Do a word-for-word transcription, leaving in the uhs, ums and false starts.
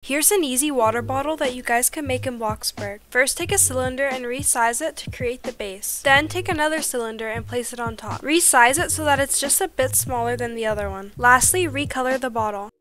Here's an easy water bottle that you guys can make in Bloxburg. First, take a cylinder and resize it to create the base. Then take another cylinder and place it on top. Resize it so that it's just a bit smaller than the other one. Lastly, recolor the bottle.